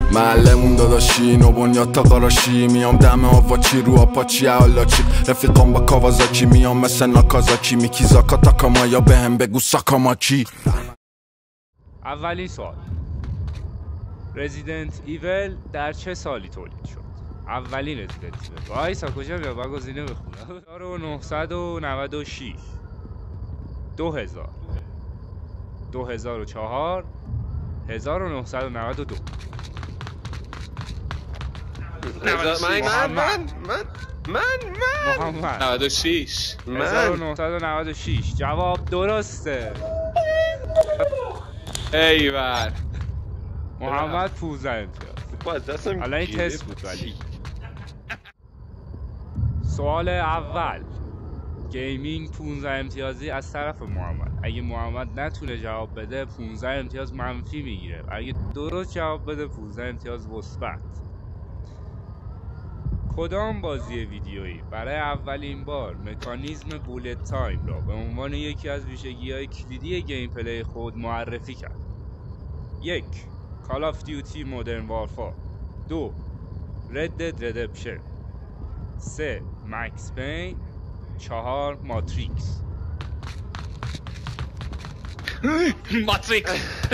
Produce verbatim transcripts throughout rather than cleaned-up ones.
معلمون داداشی نو بنیاد تا قراشی میام دم آواچی رو آپاچی حالاچی رفیقام با کاوازاکی میام مثل ناکازاکی میکی زاکا تاکامایا به هم بگو ساکاماکی. اولین سوال، رزیدنت ایول در چه سالی تولید شد؟ اولین رزیدنت ایول وایسا کجا میاد با گزینه بخونم. هزار و نهصد و نود و شش، دو هزار، دو هزار و چهار، هزار و نهصد و نود و دو. من من من من من محمد نود و شش. هزار و نهصد و نود و شش جواب درسته. ایول محمد پونزده امتیاز. الان این تست بود ولی. سوال اول، گیمینگ پونزده امتیازی از طرف محمد. اگه محمد نتونه جواب بده پونزده امتیاز منفی میگیره، اگه درست جواب بده پونزده امتیاز مثبت. کدام بازی ویدیویی برای اولین بار مکانیزم بولت تایم را به عنوان یکی از ویژگی‌های کلیدی گیم پلی خود معرفی کرد؟ یک، کال آف دیوتی مدرن وارفار. دو، رد دد ردمپشن. سه، مکس پین. چهار، ماتریکس. ماتریکس.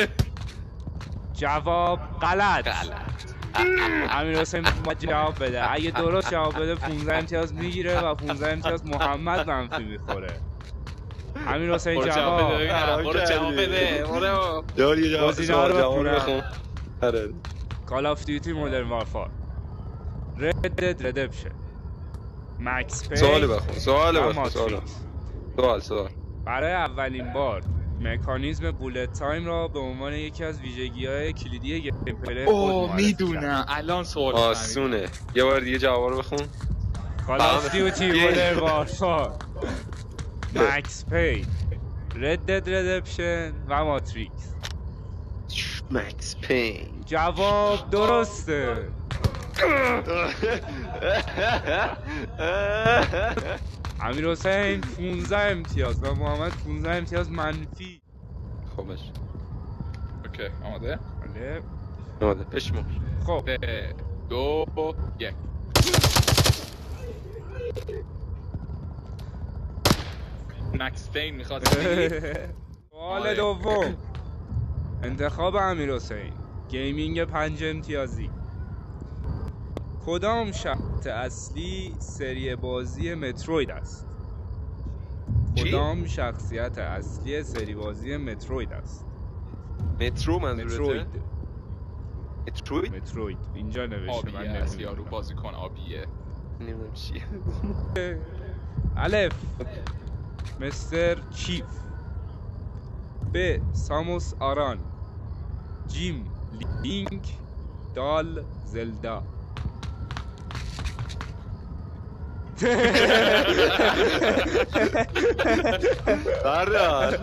جواب غلط. امیر حسین ما جواب بده، اگه درست جواب بده پونزده امتیاز میگیره و پونزده امتیاز محمد منفی میخوره. امیر حسین جواب برو جواب بده. برو گزینه ها رو بخونم. کال آف دیوتی مدرن وارفار، رد دد ردمپشن، مکس پین. سوال بخون سوال بخون سوال سوال سوال برای اولین بار مکانیزم بولت تایم را به عنوان یکی از ویژگی‌های کلیدی گیم پلی خود اوه میدونم الان سوال آسونه. یه بار دیگه جواب رو بخون. کال آف دیوتی مدرن وارفار، مکس پین، رد دد ردمپشن و ماتریکس. مکس پین. جواب درسته. امیر حسین پونزده امتیاز و محمد پونزده امتیاز منفی. خبش اوکی آماده؟ بله آماده بشمو. خب دو یک. مکس پین میخواد. سوال دوم، انتخاب امیر حسین، گیمینگ پنج امتیازی. کدام شخصیت اصلی سری بازی متروید است؟ کدام شخصیت اصلی سری بازی متروید است؟ مترو منظورته؟ متروید. متروید؟ متروید اینجا نوشته. من نمیدونم یارو بازیکن آبیه. نمیدونم چیه. الف، مستر چیف. ب، ساموس آران. جیم، لینک. دال، زلدا. بردار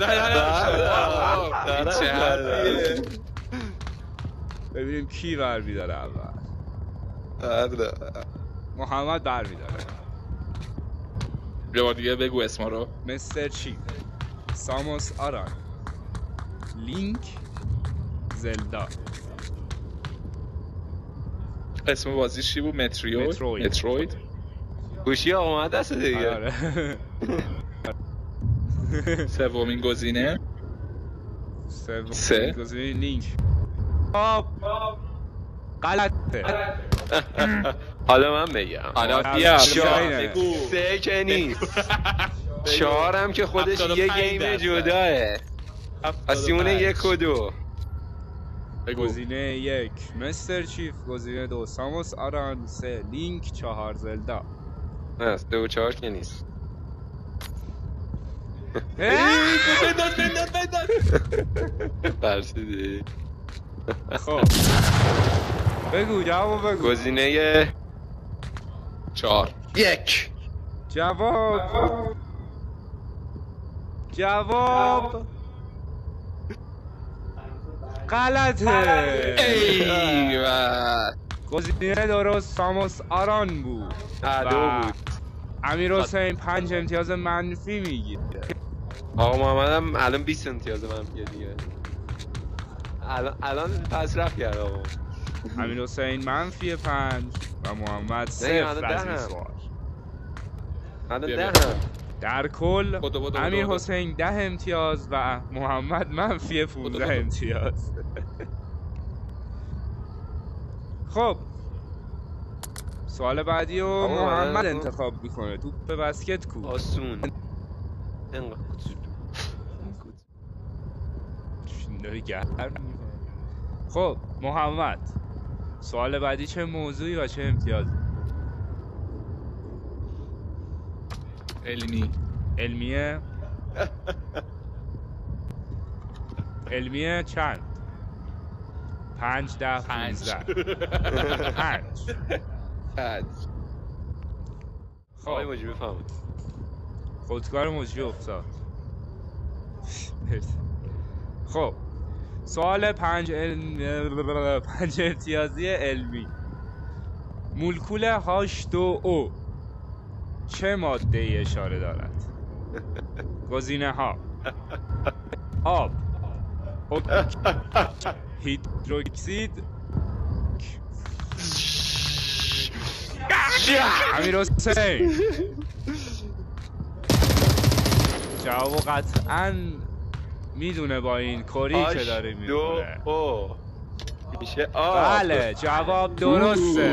بردار ببینیم کی بر میداره اول. بردار محمد بر میداره. یه بار دیگه بگو اسما رو. مستر چیف، ساموس آران، لینک، زلدا. اسم بازیش چی بود؟ متریو؟ متروید. متروید. گوشی آمد دست دیگه. آره. سومین گزینه سومین گزینه لینک. آب غلطه. حالا من بگم. حالا بیا سه که نیست. چهارم که خودش یه گیم جداه. اسیمونه یک و دو. گزینه یک مستر چیف، گزینه دو ساموس آران، سه لینک، چهار زلدا. نه سه و چهار که نیست. بنداز بنداز بنداز. برسیدی. خب بگو جواب بگو. گزینه چهار یک. جواب جواب غلطه. ایوه. گزینه درست ساموس آران بود. دو بود. امیر حسین پنج امتیاز منفی میگیره. آقا محمد هم الان بیست امتیاز منفیه دیگه. الان الان پس رفت کرد آقا. امیر حسین منفی پنج و محمد صفر از این سوال. در کل امیر حسین ده امتیاز و محمد منفی پونزده امتیاز. خب سوال بعدی رو محمد انتخاب میکنه. توپ به بسکت کو. آسون داری گرم. خب محمد سوال بعدی چه موضوعی و چه امتیازی؟ علمی. علمیه؟ علمیه چند؟ پنج ده پونزده. پنج پنج. خب آقای مجیب بفهمید. خودکار مجیب افتاد. خب سوال پنج علم... پنج امتیازی علمی. مولکول هاش دو او چه ماده ای اشاره دارد؟ گزینه ها: آب، هیدروکسید. امیر حسین جواب قطعاً میدونه با این کوری که داره میدونه. میشه آب. بله جواب درسته.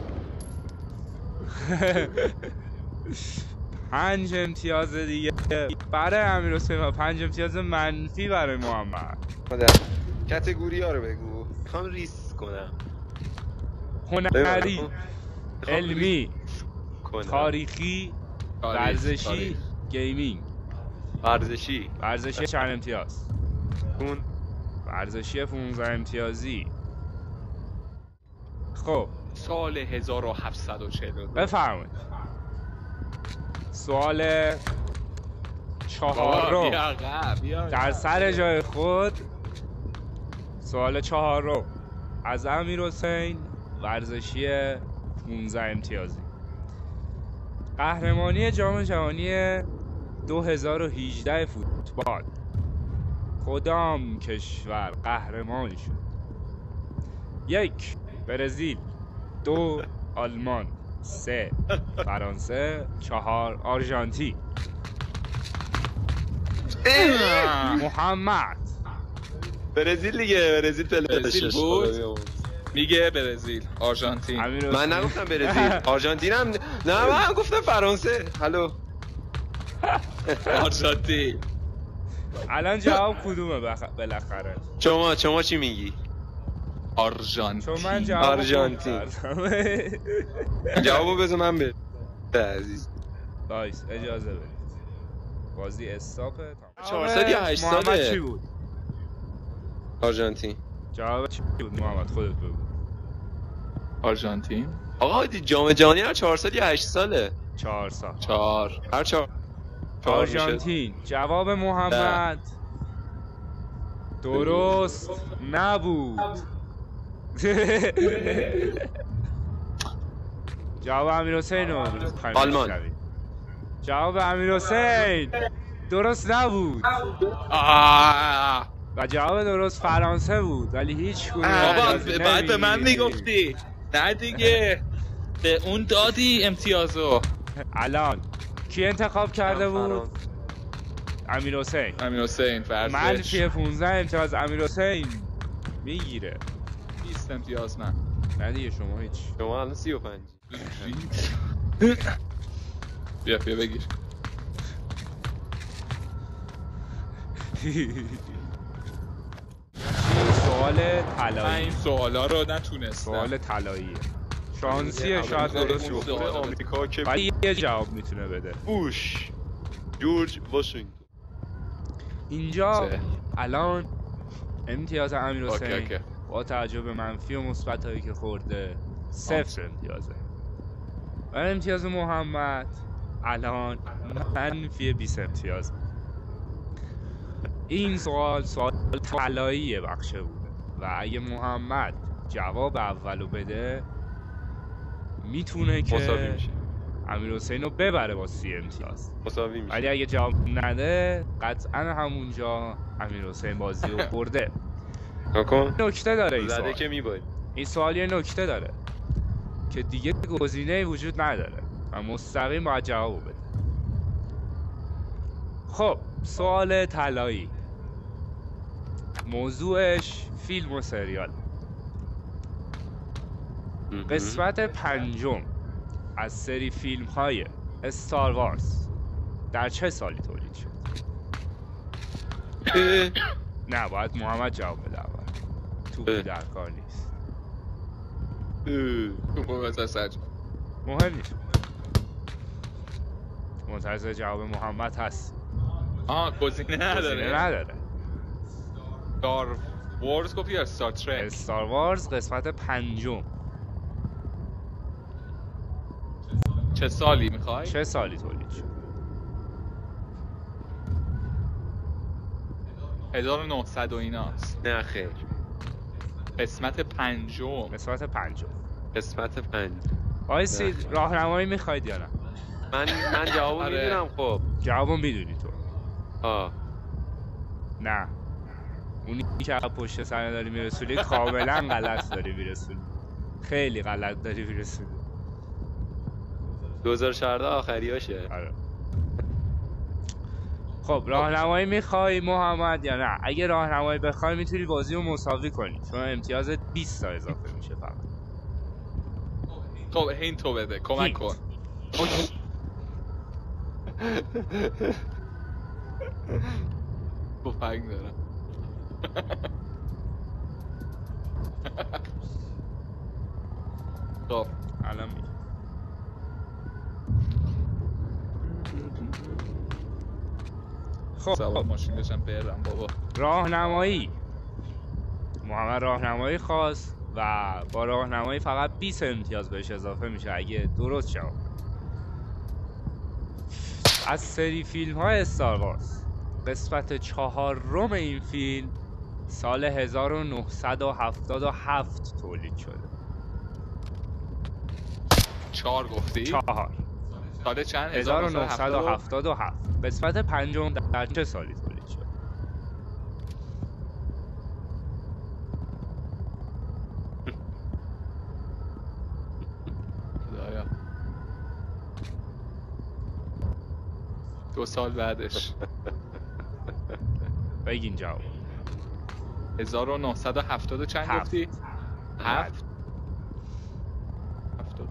پنج امتیاز دیگه برای امیر حسین و پنج امتیاز منفی برای محمد. کاتگوری ها رو بگو. میخوام ریس کنم. هنری، علمی، تاریخی، ورزشی، گیمینگ. ورزشی. ورزشی چند امتیاز؟ اون ورزشی پونزده امتیازی. خب سال هزار و هفتصد و چهل و دو. بفرمایید. سوال چهارم در سر جای خود. سوال چهارم از امیر حسین، ورزشی پونزده امتیازی. قهرمانی جام جهانی دو هزار و هجده فوتبال کدام کشور قهرمان شد؟ یک برزیل، دو آلمان، سه فرانسه، چهار آرژانتین. محمد برزیل دیگه. برزیل برزیل بود. میگه برزیل. آرژانتین. من نگفتم برزیل. آرژانتین هم نه، من گفتم فرانسه. هلو آرژانتین. الان جواب کدومه بالاخره؟ شما شما چی میگی؟ آرژانتین. چون من جواب آرژانتین. جوابو بذار من به عزیز. بایس اجازه بدید. بازی استاپه. چهارصد یا هشتصد؟ محمد چی بود؟ آرژانتین. جواب چی بود محمد؟ خودت بگو. آرژانتین. آقا جام جهانی هر چهارصد یا هشت ساله؟ چهار سال. چهار. هر چهار. آرژانتین. جواب محمد درست نبود. جواب امیر حسین رو آلمان. جواب امیر حسین درست نبود. آه. و جواب درست فرانسه بود، ولی هیچ کدوم بابا بعد به من میگفتی. نه دیگه به اون دادی امتیازو. الان کی انتخاب کرده بود؟ امیر حسین. امیر حسین ورزش. منفی پونزده امتیاز امیر حسین میگیره. بیست امتیاز من. نه دیگه شما هیچ. شما الان سی و پنج. بیا بیا بگیر. سوال طلایی. این سوالا رو نتونستم. سوال طلاییه. شانسیه شاید درست بود. آمریکا که ولی یه جواب میتونه بده. بوش. جورج واشنگتن. اینجا الان امتیاز امیر اوکی، حسین اوکی. با توجه به منفی و مثبت هایی که خورده صفر امتیازه. و امتیاز محمد الان منفی بیست امتیاز. این سوال سوال طلایی بخشه بوده و اگه محمد جواب اولو بده میتونه که مساوی میشه. امیر حسین رو ببره با سی امتیاز. مساوی میشه. ولی اگه جواب نده قطعا همونجا امیر حسین بازی رو برده. نکن. نکته داره این زده سوال. که میباری. این سوال یه نکته داره که دیگه گزینه‌ای وجود نداره و مستقیم باید جواب بده. خب سوال طلایی، موضوعش فیلم و سریال. قسمت پنجم از سری فیلم های استار وارز در چه سالی تولید شد؟ نه باید محمد جواب بده اول، توپی در کار نیست. مهم نیست، منتظر جواب محمد هست. آه گزینه نداره. گزینه نداره. استار وارز گفتی یا استار ترک؟ استار وارز قسمت پنجم. چه سالی میخوای؟ چه سالی تولید شد؟ هزار و نهصد و ایناست. نه خیر. قسمت پنجم. قسمت پنجم. قسمت پنج. آیسی راهنمایی میخواید یا نه؟ من من جوابو آره. میدونم. خب جوابو میدونی تو؟ آه نه اونی که پشت سر داری میرسولی کاملا غلط داری میرسولی، خیلی غلط داری میرسولی. دو هزار و چهارده آخریاشه. آره. خب راهنمایی میخوای محمد یا نه؟ اگه راهنمایی بخوای میتونی بازی رو مساوی کنی چون امتیازت بیست تا اضافه میشه فقط. خب هین تو بده، کمک کن. تفنگ دارم. خب الان میگم. خب سوار ماشین بشم برم بابا. راهنمایی، محمد راهنمایی خواست و با راهنمایی فقط بیست امتیاز بهش اضافه میشه اگه درست جواب. از سری فیلم های استار وارز قسمت چهارم این فیلم سال هزار و نهصد و هفتاد و هفت تولید شده. چهار گفتی؟ چهار. سال چند؟ هزار و نهصد و هفتاد و هفت. قسمت پنجم در چه سالی تولید شد؟ دو سال بعدش. بگین جواب. هزار و نهصد و هفتاد و چند هفت. گفتی؟ هفت. هفتاد.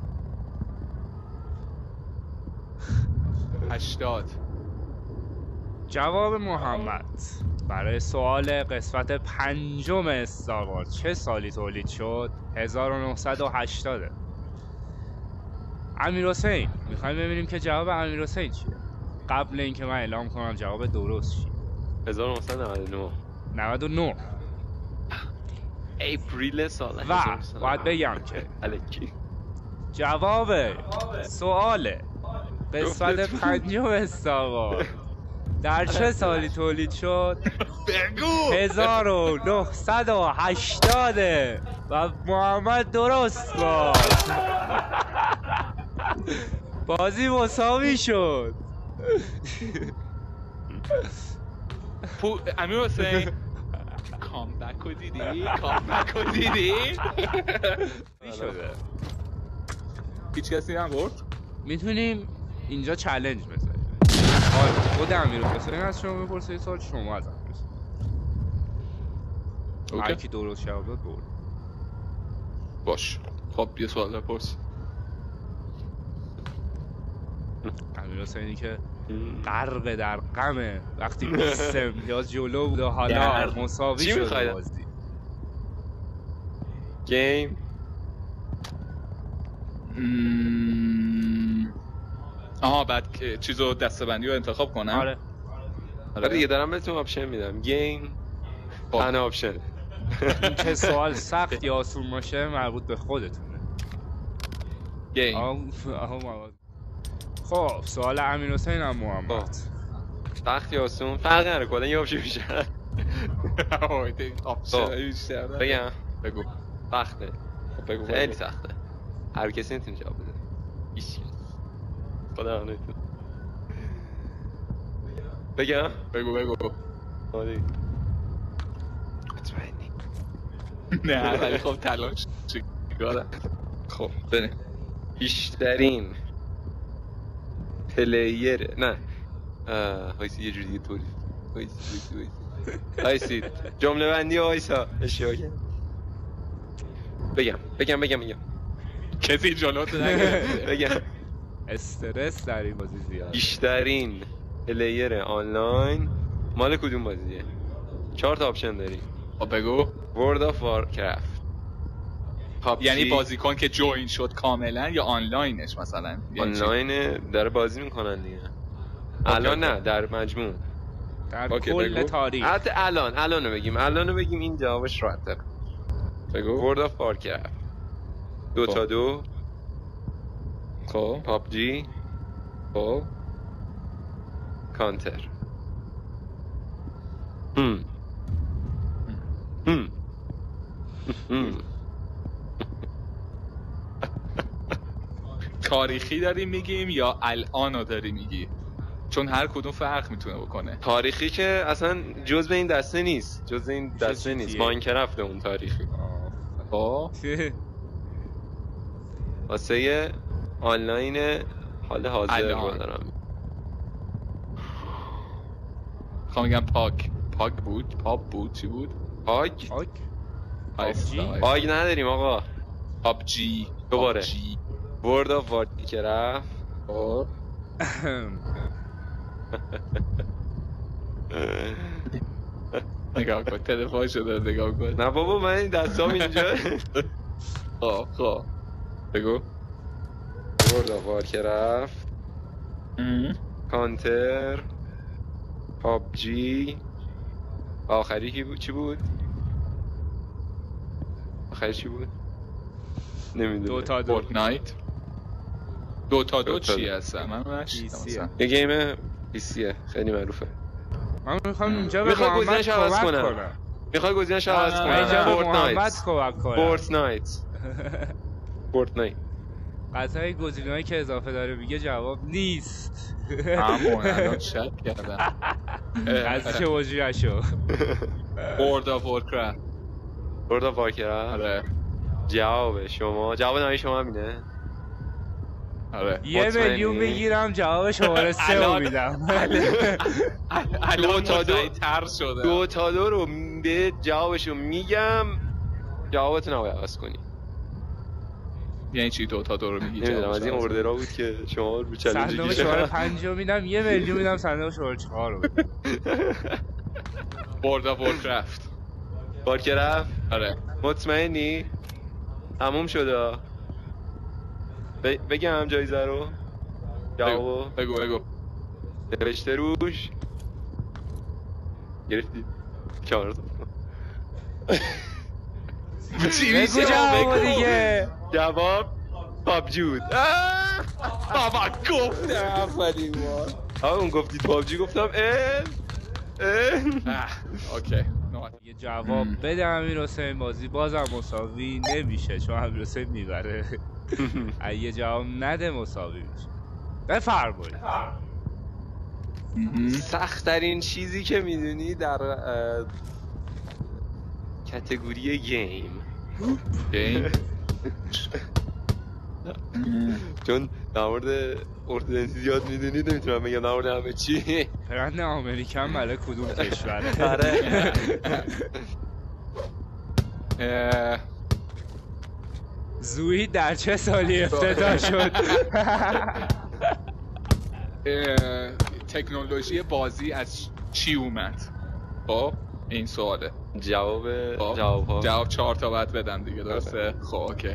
هشتاد. جواب محمد برای سوال قسمت پنجم استار وارز چه سالی تولید شد؟ هزار و نهصد و هشتاد. امیر حسین میخوایم ببینیم که جواب امیر حسین چیه قبل اینکه من اعلام کنم جواب درست چیه. هزار و نهصد و نود و نه. نود و نه. اپریل سال و باید بگم که الکی جواب سوال قسمت پنجم استار وارز در چه سالی تولید شد؟ بگو. هزار و نهصد و هشتاد و محمد درست گفت. بازی مساوی شد. پو... امیر حسین کامبک رو دیدی؟ کامبک رو دیدی؟ چی شده؟ هیچ کسی نبرد؟ میتونیم اینجا چالش بزنیم. آره خود امیر حسین از شما بپرسه یه سوال شما ازم بپرسید. هر کی درست جواب داد برد. باش. خب یه سوال بپرس. امیر حسینی که غرق در غمه وقتی بیست امتیاز جلو بود و حالا مساوی شد بازی. گیم. آها بعد چیزو دسته‌بندی رو انتخاب کنم. آره آره دیگه دارم بهتون آپشن میدم. گیم تنها آپشن. این که سوال سخت یا آسون باشه مربوط به خودتونه. گیم. آها خب سوال امیر حسین هم محمد. سخت یا آسون فرق نداره کلا یه آپشن میشه. آپشن بیشتر بگم بگو. سخته. بگو. خیلی سخته. هر کسی نمیتونه جواب بده. هیچ خدا نمیتونه. بگم بگو بگو. آره مطمئنی نه ولی خب تلاش چیکاره. خب بریم. بیشترین پلیر نه هایسی یه جوری دیگه توریف هایسی هایسی هایسی جمله بندی هایسا اشیاء بگم بگم بگم بگم کسی جلوت نگه بگم استرس در این بازی زیاد. بیشترین پلیر آنلاین مال کدوم بازیه؟ چهار تا آپشن داری. خب بگو. World of Warcraft یعنی بازیکن که جوین شد کاملا یا آنلاینش مثلا؟ آنلاین داره بازی میکنن دیگه. الان نه در مجموع در کل تاریخ. حتی الان الانو بگیم الانو بگیم این جوابش راحته. بگو. World of Warcraft دوتا دو خب پابجی خب کانتر. هم هم هم تاریخی داریم میگیم یا الانو داری میگی؟ چون هر کدوم فرق میتونه بکنه. تاریخی که اصلا جزء این دسته نیست، جزء این دسته نیست. ماینکرافت اون تاریخی. خب واسه آنلاین حال حاضر رو دارم. خب میگم پاک پاک بود پاپ بود چی بود؟ پاک پاک پاک نداریم آقا. پابجی دوباره World of Warcraft خب نگاه کن تلفن شده نگاه کن. نه بابا من این دستام اینجا. خب خب بگو. World of Warcraft کانتر پابجی آخری کی بود چی بود؟ آخری چی بود؟ نمیدونم. دو تا دو فورتنایت دو تا دو چی هستن؟ من نشیدم. یه گیم پیسیه خیلی معروفه. من میخوام اینجا به محمد کمک کنم. میخوای گزینه‌اش عوض کنم؟ اینجا به محمد کمک کنم. فورتنایت فورتنایت قطعه گزینه‌هایی که اضافه داره میگه جواب نیست. همون الان شک کردم. از چه وجه نشو. World of Warcraft World of Warcraft آره جواب شما جواب نهایی شما همینه؟ آره یه میلیون میگیرم جواب شماره سه رو میدم. الان تا دو تر شده. دو تا دو رو به جوابشو میگم جوابتو نباید عوض کنی. یعنی چی دو تا دو رو میگی؟ نمیدونم از این اوردرها بود که شما رو چالنج صندوق شماره پنج رو میدم یه میلیون میدم صندوق شماره چهار رو میدم. World of Warcraft وارکرافت آره مطمئنی؟ تموم شده. بگم جایزه رو جوابو بگو بگو نوشته روش گرفتی چهار تا چی میشه جواب دیگه؟ جواب پابجی بود. بابا گفتم اولین بار. آه اون گفتید پابجی گفتم اه اه اوکی یه جواب بده امیر حسین بازی بازم مساوی نمیشه چون امیر حسین میبره. یه جواب نده مساوی میشه. بفرمایید. سخت ترین چیزی که میدونی در کاتگوری گیم گیم چون در مورد ارتودنسی زیاد میدونی نمیتونم بگم در مورد همه چی. برند امریکن برای کدوم کشوره؟ آره زویی در چه سالی افتتاح شد؟ تکنولوژی بازی از چی اومد؟ خب این سواله. جواب جواب ها جواب چهار تا بعد بدم دیگه درسته؟ خب اوکی.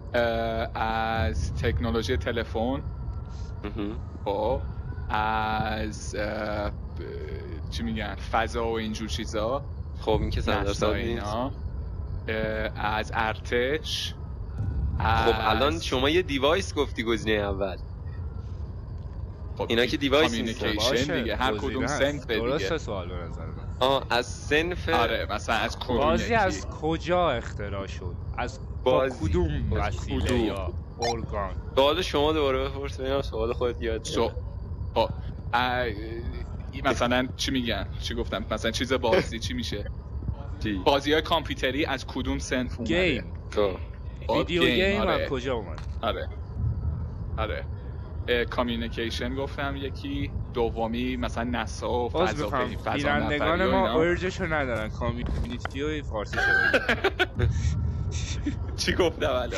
از تکنولوژی تلفن، خب از چی میگن فضا و اینجور چیزا. خب این که سندرسان نیست. از ارتش. خب الان شما یه دیوایس گفتی گزینه اول. خب اینا که دیوایس کامیونیکیشن دیگه هر کدوم سنف دیگه. درسته سوال به نظر من. آه از سنف. آره مثلا از بازی از کجا اختراع شد؟ از کدوم وسیله یا ارگان؟ سوال شما دوباره بپرس ببینم سوال خودت یاد شد. خب مثلا چی میگن؟ چی گفتم؟ مثلا چیز بازی چی میشه؟ بازی های کامپیوتری از کدوم صنف اومده؟ گیم. ویدیو گیم از کجا اومد؟ آره آره کامیونیکیشن گفتم یکی، دومی مثلا نسا و فضا فضا بینندگان ما ارجشو ندارن کامیونیتی و فارسی شده. چی گفتم الان؟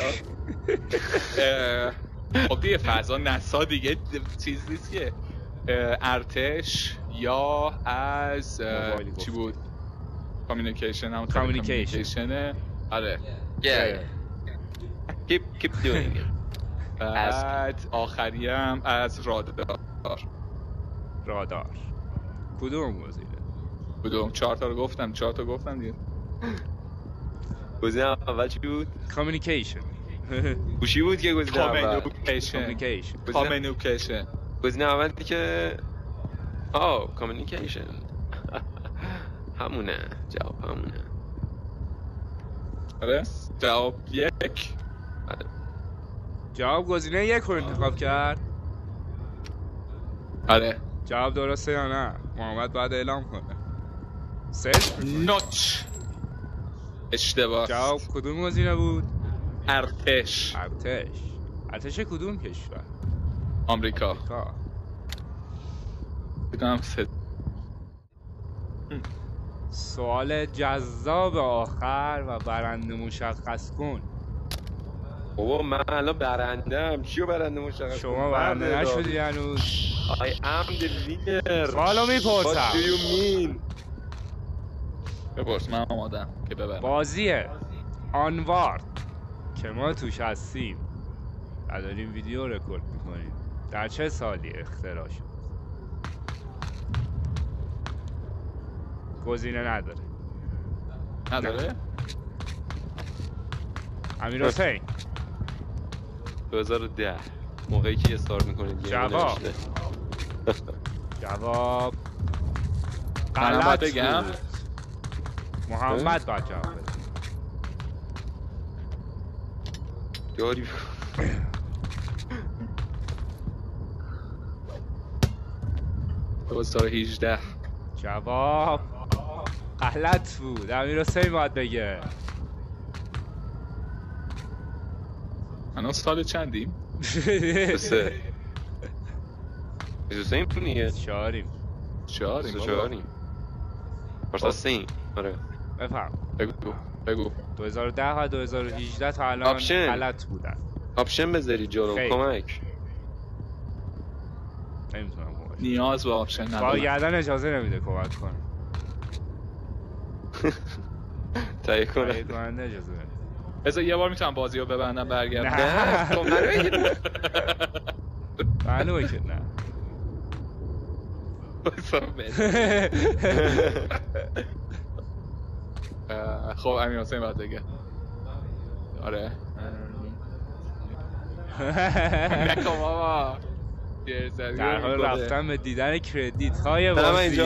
خب دیگه فضا نسا دیگه چیز نیست که ارتش یا از چی بود؟ کامیونیکیشن هم کامیونیکیشنه. آره keep keep doing it. بعد آخری هم از رادار. رادار کدوم گزینه؟ کدوم؟ چهار تا رو گفتم، چهار تا گفتم دیگه. گزینه اول چی بود؟ کامیونیکیشن. گوشی بود که گزینه اول. کامیونیکیشن. کامیونیکیشن. گزینه اولی که آه کامیونیکیشن. همونه جواب همونه. آره جواب یک. جواب گزینه یک رو انتخاب کرد. آره جواب درسته یا نه؟ محمد باید اعلام کنه. سرچ نوچ اشتباه. جواب کدوم گزینه بود؟ ارتش. ارتش. ارتش کدوم کشور؟ آمریکا. آمریکا. بگم سه. سوال جذاب آخر و برنده مشخص کن. بابا من الان برندم. چیو برنده مشخص؟ شما برنده نشدی هنوز. I am the winner. سوالو میپرسم. What do you mean؟ بپرس من آمادم که ببرم. بازی آنوارد که ما توش هستیم و داریم ویدیو رکورد میکنیم در چه سالی اختراع شد؟ گزینه نداره. نداره؟ امیر حسین. دو هزار و ده موقعی که استارت میکنید. جواب جواب غلط بگم. محمد باید جواب بده. داری دو هزار و هجده. جواب غلط بود. امیر حسین باید بگه. هنوز سال چندیم؟ سه بیست و سه نیه. چهاریم. چهاریم چهاریم فرصت سیم. آره بفهم. بگو بگو. دو هزار و ده و دو هزار و هجده تا الان غلط بودن. آپشن بذاری جلو کمک. نمیتونم کمک. نیاز به آپشن ندارم. کارگردان اجازه نمیده کمک کنه. تایید کنه. تایید کننده اجازه نمیده. بذار یه بار میتونم بازی رو ببندم برگردم. نه خب معلومه که نه. خب امیر حسین باید بگه. آره نکن بابا. در حال رفتن به دیدن کردیت های بازی.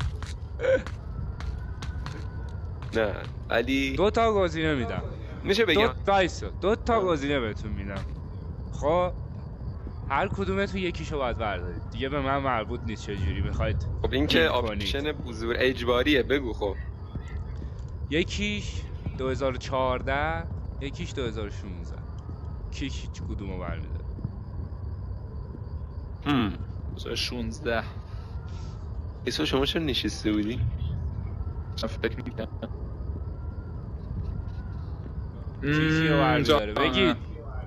نه ولی دو تا گزینه میدم. میشه بگم دو تا دو تا گزینه بهتون میدم. خب هر کدومتون یکیشو باید بردارید. دیگه به من مربوط نیست چه جوری میخواید. خب این که آپشن حضور اجباریه. بگو خب. یکیش دو هزار و چهارده، یکیش دو هزار و شانزده. کی هیچ کدومو برمی‌داره؟ هم دو هزار و شانزده. ایسا شما چرا نشسته بودی؟ من فکر می‌کردم چیزی رو برداره بگید.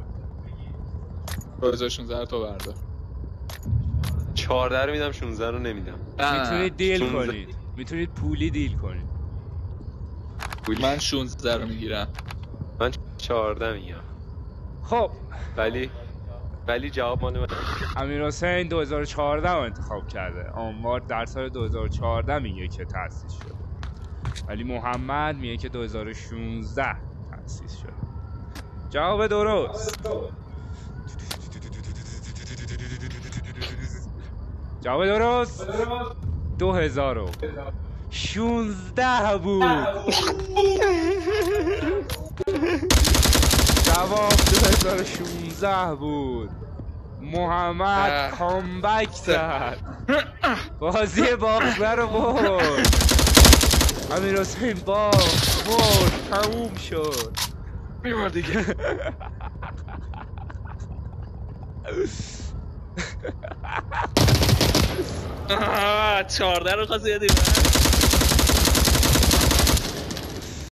دو هزار و شانزده تو بردار. چهارده رو میدم، شانزده رو نمیدم. میتونید دیل کنید. میتونید پولی دیل کنید. پولی. من شانزده رو میگیرم. من چهارده میگم. خب ولی ولی جواب مال من. امیر حسین دو هزار و چهارده رو انتخاب کرده. آنوارد در سال دو هزار و چهارده میگه که تأسیس شد. ولی محمد میگه که دو هزار و شانزده تأسیس شد. جواب درست. جواب درست دو هزار و شانزده بود. جواب دو هزار و شانزده بود. محمد کامبک زد. بازی باخته رو برد. امیر حسین باخت. مرد تموم شد میمار دیگه چهارده رو خواست یادی من